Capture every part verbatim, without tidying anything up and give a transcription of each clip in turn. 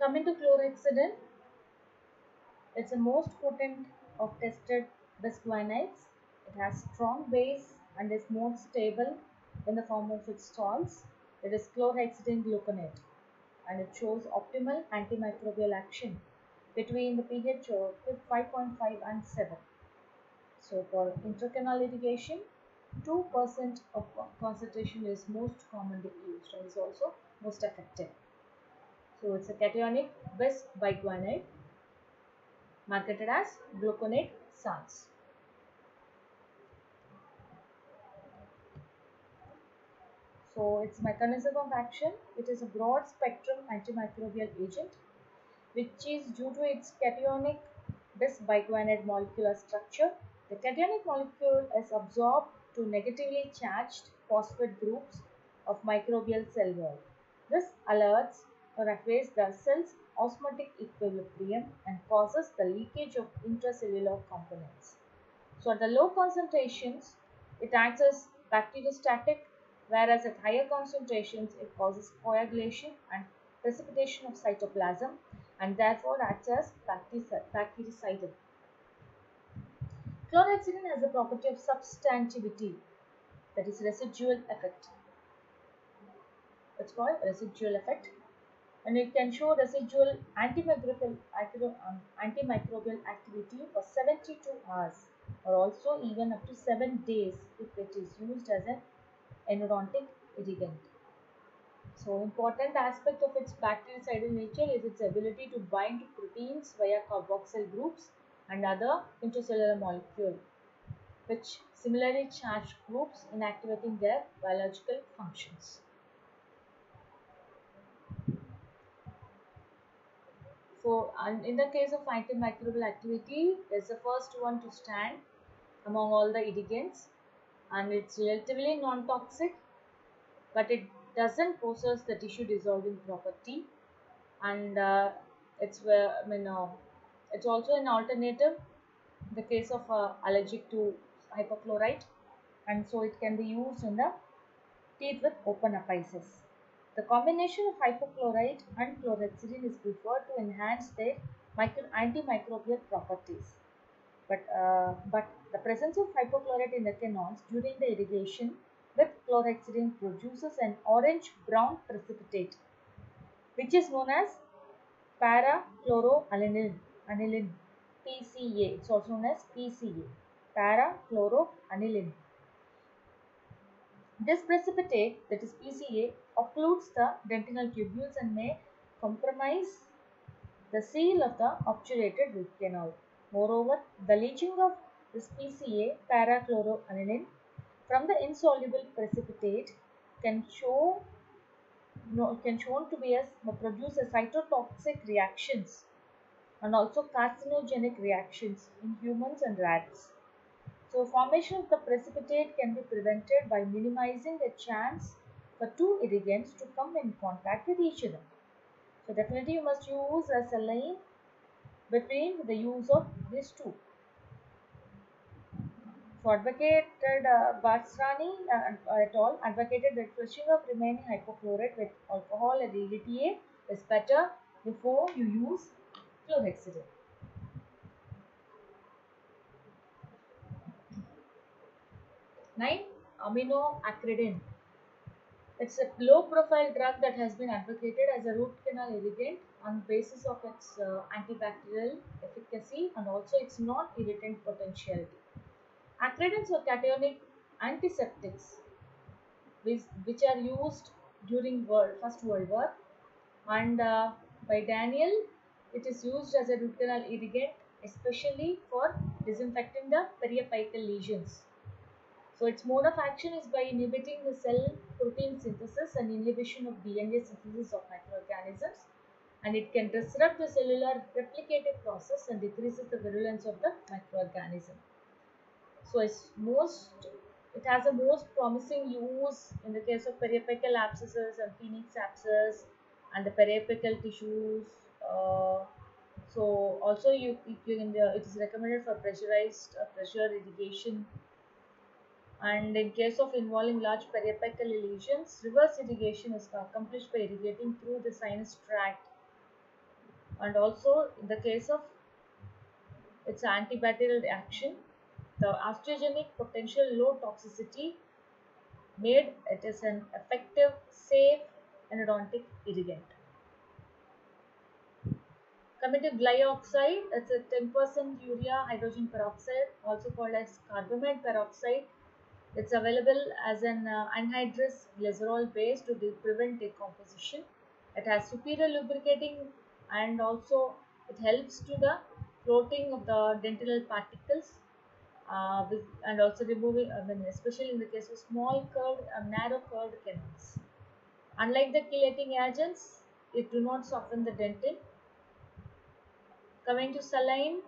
Coming to chlorhexidine, it's the most potent of tested bisguanides. It has strong base and is more stable in the form of its salts. It is chlorhexidine gluconate, and it shows optimal antimicrobial action between the pH of five point five and seven. So for intracanal irrigation, two percent of concentration is most commonly used and is also most effective. So it's a cationic bis-biguanide marketed as gluconate salts. So its mechanism of action, it is a broad spectrum antimicrobial agent which is due to its cationic bis-biguanide molecular structure. The cationic molecule is absorbed to negatively charged phosphate groups of microbial cell wall. This alerts or affects the cell's osmotic equilibrium and causes the leakage of intracellular components. So at the low concentrations, it acts as bacteriostatic, whereas at higher concentrations, it causes coagulation and precipitation of cytoplasm and therefore acts as bactericidal. Chlorhexidine has the property of substantivity, that is residual effect. It's called residual effect, and it can show residual antimicrobial, um, antimicrobial activity for seventy-two hours or also even up to seven days if it is used as an endodontic irrigant. So important aspect of its bactericidal nature is its ability to bind to proteins via carboxyl groups and other intracellular molecules, which similarly charged groups inactivating their biological functions. So, and in the case of antimicrobial activity, it's the first one to stand among all the irrigants, and it's relatively non-toxic, but it doesn't possess the tissue dissolving property, and uh, it's where I mean uh, it's also an alternative in the case of uh, allergic to hypochlorite, and so it can be used in the teeth with open apices. The combination of hypochlorite and chlorhexidine is preferred to enhance their antimicrobial properties. But, uh, but the presence of hypochlorite in the canals during the irrigation with chlorhexidine produces an orange-brown precipitate, which is known as parachloroaniline, aniline, P C A. It's also known as P C A, parachloroaniline. This precipitate, that is P C A, occludes the dentinal tubules and may compromise the seal of the obturated root canal. Moreover, the leaching of this P C A, parachloroaniline, from the insoluble precipitate can show no, can shown to be as produce a cytotoxic reactions and also carcinogenic reactions in humans and rats. So formation of the precipitate can be prevented by minimizing the chance for two irrigants to come in contact with each other. So definitely you must use a saline between the use of these two. So advocated uh, Barsrani uh, et al. Advocated that flushing of remaining hypochlorite with alcohol and E D T A is better before you use chlorhexidine. nine. Aminoacridine. It's a low-profile drug that has been advocated as a root canal irrigant on the basis of its uh, antibacterial efficacy and also its non-irritant potentiality. Acridins are cationic antiseptics which, which are used during world, First World War, and uh, by Daniel it is used as a root canal irrigant especially for disinfecting the periapical lesions. So its mode of action is by inhibiting the cell protein synthesis and inhibition of D N A synthesis of microorganisms, and it can disrupt the cellular replicative process and decreases the virulence of the microorganism. So it's most it has a most promising use in the case of periapical abscesses and phoenix abscess and the periapical tissues. Uh, so also you, you can, uh, it is recommended for pressurized uh, pressure irrigation, and in case of involving large periapical lesions, reverse irrigation is accomplished by irrigating through the sinus tract And also in the case of its antibacterial action, the osteogenic potential low toxicity made it is an effective, safe endodontic irrigant. Coming to glyoxide, it's a ten percent urea hydrogen peroxide, also called as carbamide peroxide. It's available as an uh, anhydrous glycerol base to de- prevent decomposition. It has superior lubricating, and also it helps to the floating of the dentinal particles, uh, with, and also removing, I mean, especially in the case of small curved and narrow curved canals. Unlike the chelating agents, it do not soften the dentin. Coming to saline,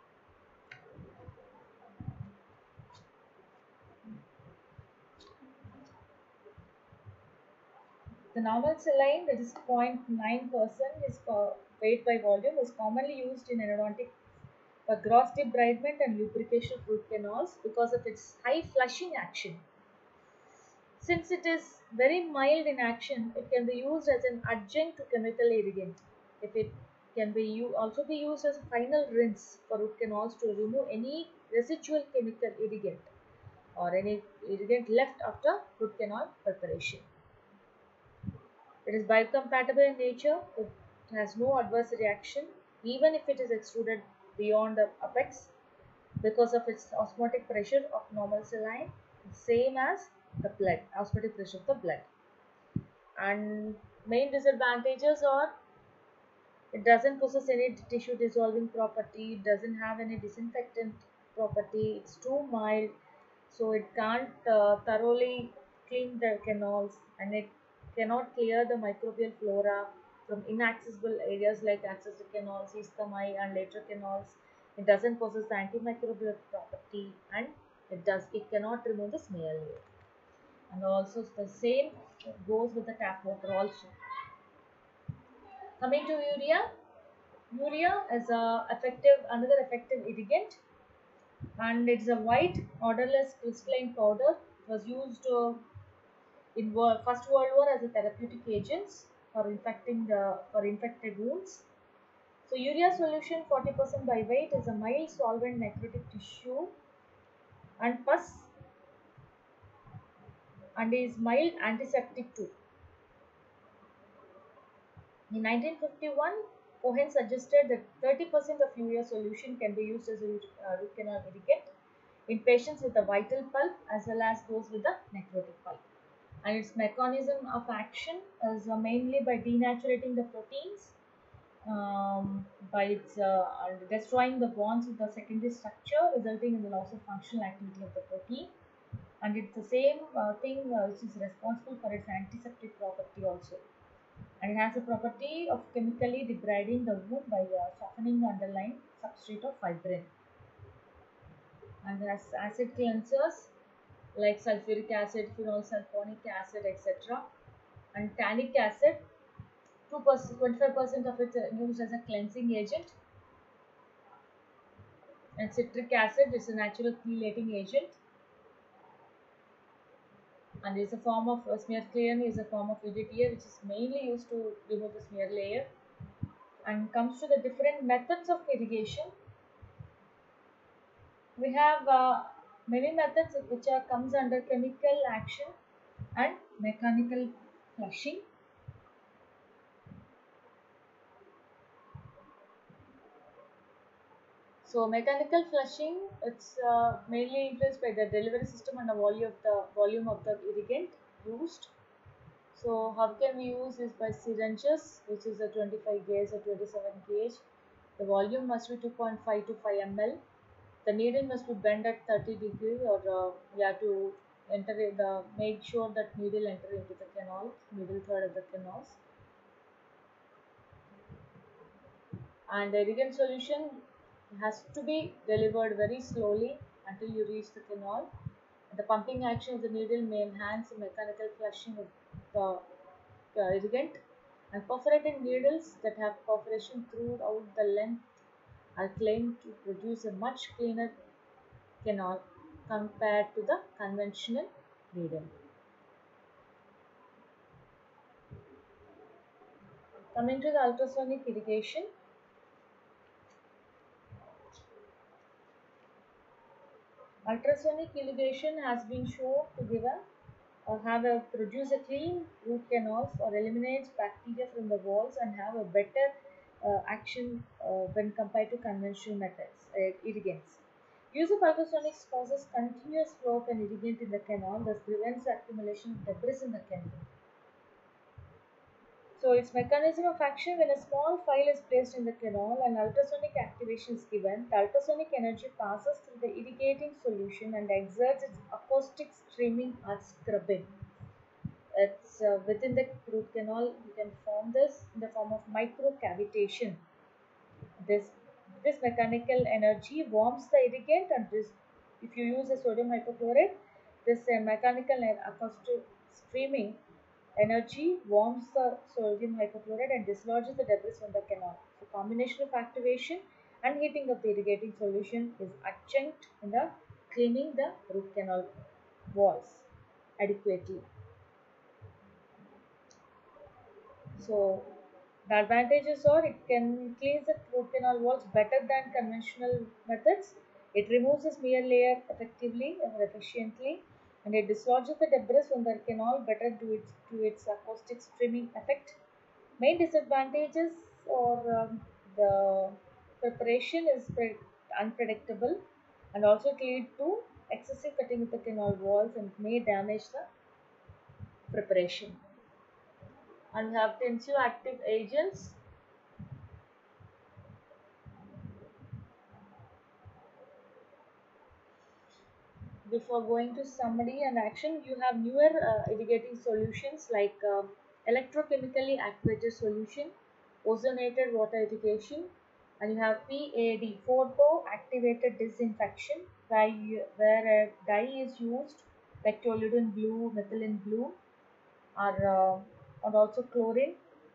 the normal saline, that is zero point nine percent is co- weight by volume, is commonly used in endodontic for gross debridement and lubrication of root canals because of its high flushing action. Since it is very mild in action, it can be used as an adjunct to chemical irrigant. If it can be u- also be used as a final rinse for root canals to remove any residual chemical irrigant or any irrigant left after root canal preparation. It is biocompatible in nature. It has no adverse reaction even if it is extruded beyond the apex because of its osmotic pressure of normal saline, same as the blood, osmotic pressure of the blood. And main disadvantages are it doesn't possess any tissue dissolving property, it doesn't have any disinfectant property, it's too mild, so it can't uh, thoroughly clean the canals, and it cannot clear the microbial flora from inaccessible areas like access canals, ischemi, and lateral canals. It doesn't possess the antimicrobial property, and it does it cannot remove the smear layer. And also the same goes with the tap water also. Coming to urea, urea is a effective another effective irrigant, and it's a white odorless crystalline powder. It was used uh, in World, First World War as a therapeutic agents for infecting the for infected wounds. So urea solution forty percent by weight is a mild solvent necrotic tissue and pus, and is mild antiseptic too. In nineteen fifty-one, Cohen suggested that thirty percent of urea solution can be used as a uh, root canal irrigant in patients with a vital pulp as well as those with a necrotic pulp. And its mechanism of action is uh, mainly by denaturating the proteins, um, by its uh, and destroying the bonds with the secondary structure, resulting in the loss of functional activity of the protein. And it's the same uh, thing uh, which is responsible for its antiseptic property also, and it has a property of chemically debriding the wound by uh, softening the underlying substrate of fibrin, and has acid cleansers like sulfuric acid, phenolsulfonic acid, et cetera. And tannic acid, two percent, twenty-five percent of it uh, used as a cleansing agent, and citric acid is a natural chelating agent, and is a form of uh, smear clearing is a form of U D T A which is mainly used to remove the smear layer. And comes to the different methods of irrigation, we have uh, many methods which are comes under chemical action and mechanical flushing. So mechanical flushing, it's uh, mainly influenced by the delivery system and the volume of the volume of the irrigant used. So how can we use is by syringes, which is a twenty-five gauge or twenty-seven gauge. The volume must be two point five to five milliliters. The needle must be bent at thirty degrees, or uh, you have to enter in the make sure that needle enter into the canal, middle third of the canals. And the irrigant solution has to be delivered very slowly until you reach the canal. The pumping action of the needle may enhance the mechanical flushing of the uh, irrigant, and perforated needles that have perforation throughout the length are claimed to produce a much cleaner canal compared to the conventional needle. Coming to the ultrasonic irrigation, Ultrasonic irrigation has been shown to give a uh, have a produce a clean root canals or eliminates bacteria from the walls and have a better uh, action uh, when compared to conventional methods, uh, irrigants. Use of ultrasonics causes continuous flow of an irrigant in the canal, thus prevents the accumulation of debris in the canal. So its mechanism of action: when a small file is placed in the canal and ultrasonic activation is given, the ultrasonic energy passes through the irrigating solution and exerts its acoustic streaming or scrubbing. It's uh, within the root canal. You can form this in the form of microcavitation. This this mechanical energy warms the irrigant, and this, if you use a sodium hypochlorite, this uh, mechanical and acoustic streaming energy warms the sodium hypochlorite and dislodges the debris from the canal. So combination of activation and heating of the irrigating solution is adjunct in the cleaning the root canal walls adequately. So the advantages are: it can cleanse the root canal walls better than conventional methods. It removes the smear layer effectively or efficiently, and it dislodges the debris from the canal better to its to its acoustic streaming effect. Main disadvantages are, um, the preparation is pre- unpredictable, and also it lead to excessive cutting of the canal walls and may damage the preparation. And we have tensioactive agents. Before going to summary and action, you have newer uh, irrigating solutions like uh, electrochemically activated solution, ozonated water irrigation, and you have P A D, photo activated disinfection, where, you, where a dye is used like toluidine blue, methylene blue, or, uh, and also chlorine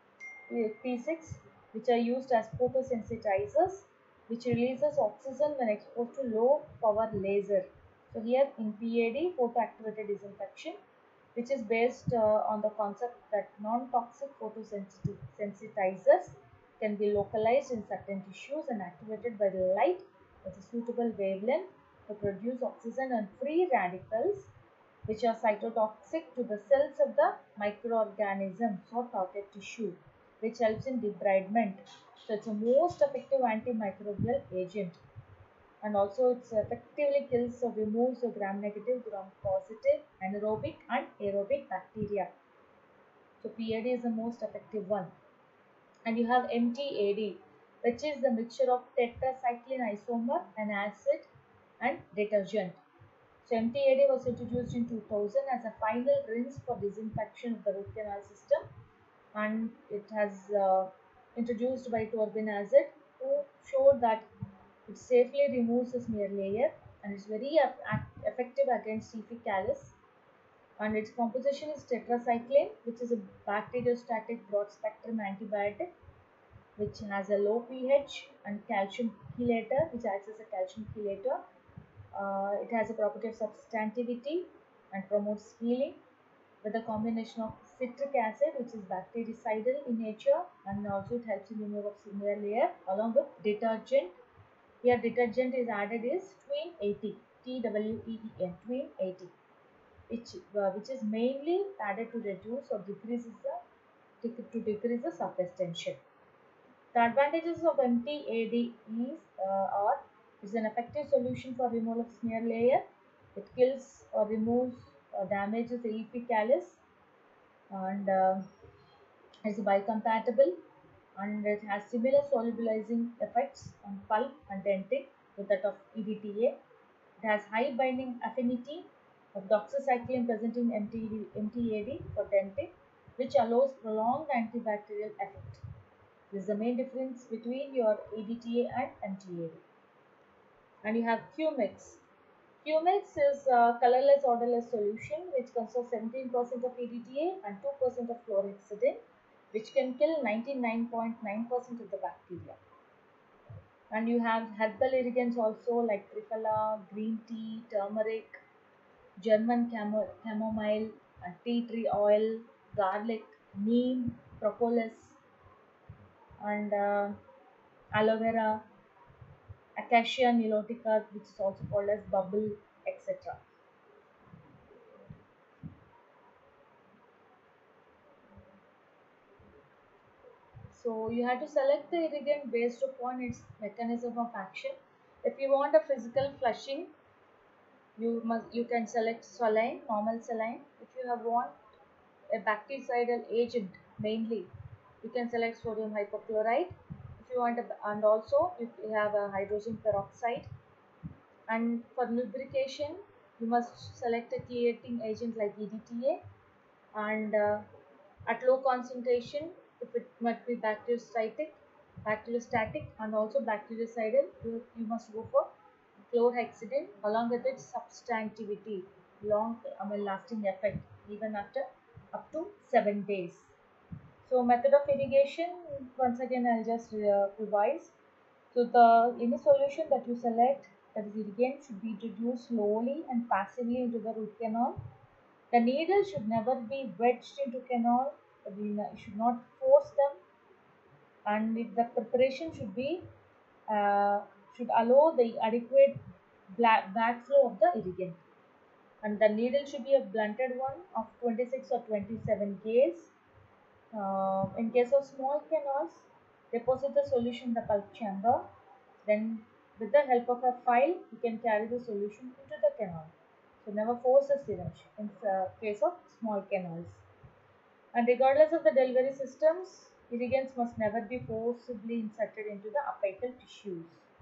P six, which are used as photosensitizers, which releases oxygen when exposed to low power laser. So here in P A D, photoactivated disinfection, which is based uh, on the concept that non-toxic photosensitizers can be localized in certain tissues and activated by the light at a suitable wavelength to produce oxygen and free radicals, which are cytotoxic to the cells of the microorganisms or target tissue, which helps in debridement. So it's a most effective antimicrobial agent, and also it effectively kills or removes the gram negative, gram positive, anaerobic and aerobic bacteria. So P A D is the most effective one. And you have M T A D, which is the mixture of tetracycline isomer, an acid, and detergent. So M T A D was introduced in two thousand as a final rinse for disinfection of the root canal system, and it has uh, introduced by Torbin acid to show that it safely removes the smear layer and is very effective against C. faecalis. And its composition is tetracycline, which is a bacteriostatic broad spectrum antibiotic which has a low pH, and calcium chelator, which acts as a calcium chelator. Uh, it has a property of substantivity and promotes healing with a combination of citric acid, which is bactericidal in nature, and also it helps in removal of smear layer, along with detergent. Here detergent is added is tween eighty, T W E E N, tween eighty, which uh, which is mainly added to reduce or decreases the to decrease the surface tension. The advantages of M T A D is uh, are: it's an effective solution for removal of smear layer. It kills or removes or damages the E. faecalis, and uh, it's biocompatible, and it has similar solubilizing effects on pulp and dentin with that of E D T A. It has high binding affinity of doxycycline present in M T A D for dentin, which allows prolonged antibacterial effect. This is the main difference between your E D T A and M T A D. And you have Q-Mix. Q-Mix is a colorless, odorless solution which consists of seventeen percent of E D T A and two percent of chlorhexidine, which can kill ninety-nine point nine percent of the bacteria. And you have herbal irrigants also like Triphala, green tea, turmeric, German camo- chamomile, uh, tea tree oil, garlic, neem, propolis, and uh, aloe vera, Acacia nilotica, which is also called as bubble cetera. So you have to select the irrigant based upon its mechanism of action. If you want a physical flushing, you must you can select saline, normal saline. If you have want a bactericidal agent mainly, you can select sodium hypochlorite. If you want a, and also if you have a hydrogen peroxide. And for lubrication, you must select a clearing agent like E D T A, and uh, at low concentration, if it might be bacteriostatic, bacteriostatic and also bactericidal, you, you must go for chlorhexidine along with its substantivity, long I mean, lasting effect even after up to seven days. So method of irrigation, once again I'll just uh, revise. So the any solution that you select, that is irrigant, should be introduced slowly and passively into the root canal. The needle should never be wedged into canal. We should not force them, and the preparation should be uh, should allow the adequate black backflow of the irrigant. And the needle should be a blunted one of twenty-six or twenty-seven gauge. Uh, in case of small canals, deposit the solution in the pulp chamber. Then, with the help of a file, you can carry the solution into the canal. So, never force the syringe in uh, case of small canals. And regardless of the delivery systems, irrigants must never be forcibly inserted into the apical tissues.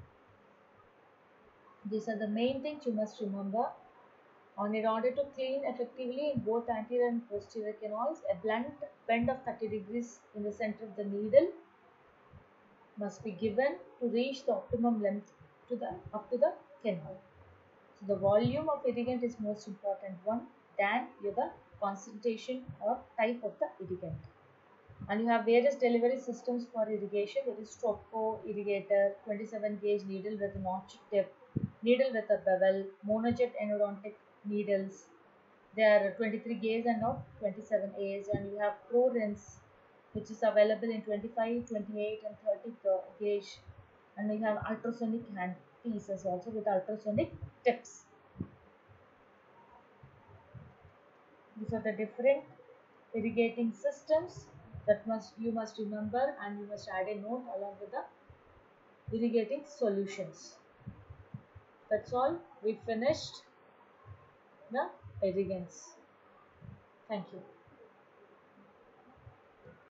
These are the main things you must remember. On in order to clean effectively in both anterior and posterior canals, a blunt bend of thirty degrees in the center of the needle must be given to reach the optimum length to the up to the canal. So the volume of irrigant is most important one, than the concentration or type of the irrigant. And you have various delivery systems for irrigation. There is Stopco irrigator, twenty-seven gauge needle with a notch tip, needle with a bevel, monojet endodontic needles. They are twenty-three gauge and not twenty-seven gauge. And you have Pro Rinse, which is available in twenty-five, twenty-eight and thirty gauge. And we have ultrasonic hand pieces also with ultrasonic tips. These are the different irrigating systems that must you must remember, and you must add a note along with the irrigating solutions. That's all. We finished the irrigants. Thank you.